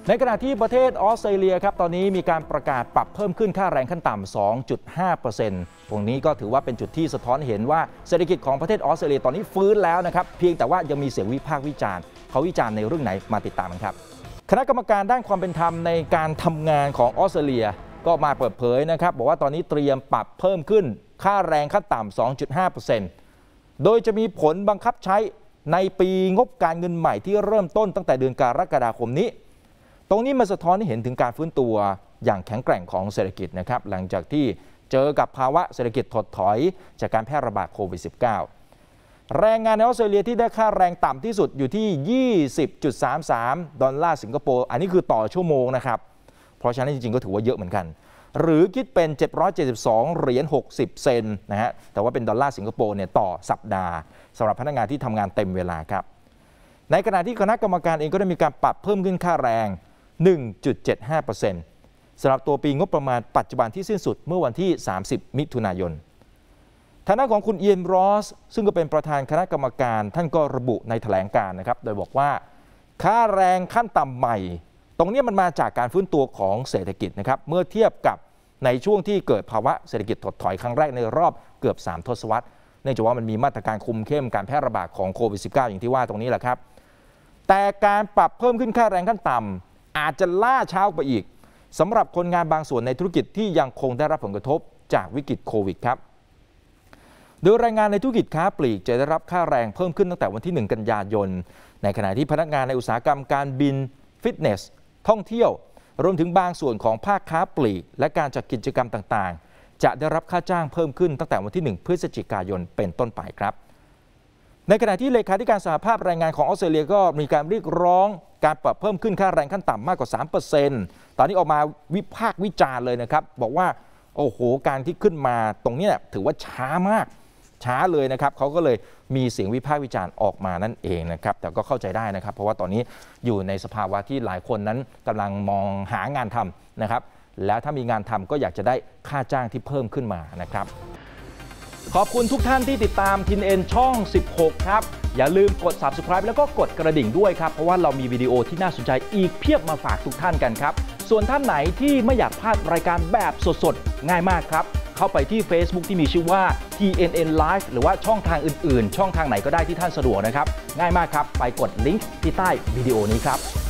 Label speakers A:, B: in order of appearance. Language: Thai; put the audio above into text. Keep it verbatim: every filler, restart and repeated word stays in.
A: ในขณะที่ประเทศออสเตรเลียครับตอนนี้มีการประกาศปรับเพิ่มขึ้นค่าแรงขั้นต่ำ สองจุดห้าเปอร์เซ็นต์ ตรงนี้ก็ถือว่าเป็นจุดที่สะท้อนเห็นว่าเศรษฐกิจของประเทศออสเตรเลียตอนนี้ฟื้นแล้วนะครับเพียงแต่ว่ายังมีเสียงวิพากษ์วิจารณ์เขาวิจารณ์ในเรื่องไหนมาติดตามกันครับคณะกรรมการด้านความเป็นธรรมในการทำงานของออสเตรเลียก็มาเปิดเผยนะครับบอกว่าตอนนี้เตรียมปรับเพิ่มขึ้นค่าแรงขั้นต่ำ สองจุดห้าเปอร์เซ็นต์ โดยจะมีผลบังคับใช้ในปีงบการเงินใหม่ที่เริ่มต้นตั้งแต่เดือนกรกฎาคมนี้ตรงนี้มาสะท้อนให้เห็นถึงการฟื้นตัวอย่างแข็งแกร่งของเศรษฐกิจนะครับหลังจากที่เจอกับภาวะเศรษฐกิจถดถอยจากการแพร่ระบาดโควิด สิบเก้า แรงงานในออสเตรเลียที่ได้ค่าแรงต่ำที่สุดอยู่ที่ ยี่สิบจุดสามสาม ดอลลาร์สิงคโปร์อันนี้คือต่อชั่วโมงนะครับเพราะฉะนั้นจริงๆก็ถือว่าเยอะเหมือนกันหรือคิดเป็นเจ็ดร้อยเจ็ดสิบสองเหรียญหกสิบเซนต์นะฮะแต่ว่าเป็นดอลลาร์สิงคโปร์เนี่ยต่อสัปดาห์สำหรับพนักงานที่ทำงานเต็มเวลาครับในขณะที่คณะกรรมการเองก็ได้มีการปรับเพิ่มขึ้นค่าแรง หนึ่งจุดเจ็ดห้าเปอร์เซ็นต์ สำหรับตัวปีงบประมาณปัจจุบันที่สิ้นสุดเมื่อวันที่สามสิบมิถุนายนทางด้านของคุณเอียนรอสซึ่งก็เป็นประธานคณะกรรมการท่านก็ระบุในแถลงการณ์นะครับโดยบอกว่าค่าแรงขั้นต่ำใหม่ตรงนี้มันมาจากการฟื้นตัวของเศรษฐกิจนะครับเมื่อเทียบกับในช่วงที่เกิดภาวะเศรษฐกิจถดถอยครั้งแรกในรอบเกือบสามทศวรรษเนื่องจากว่ามันมีมาตรการคุมเข้มการแพร่ระบาดของโควิด สิบเก้า อย่างที่ว่าตรงนี้แหละครับแต่การปรับเพิ่มขึ้นค่าแรงขั้นต่ำอาจจะล่าช้าไปอีกสำหรับคนงานบางส่วนในธุรกิจที่ยังคงได้รับผลกระทบจากวิกฤตโควิดครับโดยแรงงานในธุรกิจค้าปลีกจะได้รับค่าแรงเพิ่มขึ้นตั้งแต่วันที่หนึ่งกันยายนในขณะที่พนักงานในอุตสาหกรรมการบินฟิตเนสท่องเที่ยวรวมถึงบางส่วนของภาคค้าปลีกและการจัดกิจกรรมต่างๆจะได้รับค่าจ้างเพิ่มขึ้นตั้งแต่วันที่หนึ่งพฤศจิกายนเป็นต้นไปครับในขณะที่เลขาธิการสหภาพแรงงานของออสเตรเลียก็มีการเรียกร้องการปรับเพิ่มขึ้นค่าแรงขั้นต่ำมากกว่า สามเปอร์เซ็นต์ ตอนนี้ออกมาวิพากษ์วิจารณ์เลยนะครับบอกว่าโอ้โหการที่ขึ้นมาตรงนี้ถือว่าช้ามากช้าเลยนะครับเขาก็เลยมีเสียงวิพากษ์วิจารณ์ออกมานั่นเองนะครับแต่ก็เข้าใจได้นะครับเพราะว่าตอนนี้อยู่ในสภาวะที่หลายคนนั้นกำลังมองหางานทำนะครับแล้วถ้ามีงานทำก็อยากจะได้ค่าจ้างที่เพิ่มขึ้นมานะครับขอบคุณทุกท่านที่ติดตาม ที เอ็น เอ็น ช่องสิบหกครับอย่าลืมกด ซับสไครบ์ แล้วก็กดกระดิ่งด้วยครับเพราะว่าเรามีวิดีโอที่น่าสนใจอีกเพียบมาฝากทุกท่านกันครับส่วนท่านไหนที่ไม่อยากพลาดรายการแบบสดๆง่ายมากครับเข้าไปที่ Facebook ที่มีชื่อว่า ที เอ็น เอ็น Live หรือว่าช่องทางอื่นๆช่องทางไหนก็ได้ที่ท่านสะดวกนะครับง่ายมากครับไปกดลิงก์ที่ใต้วิดีโอนี้ครับ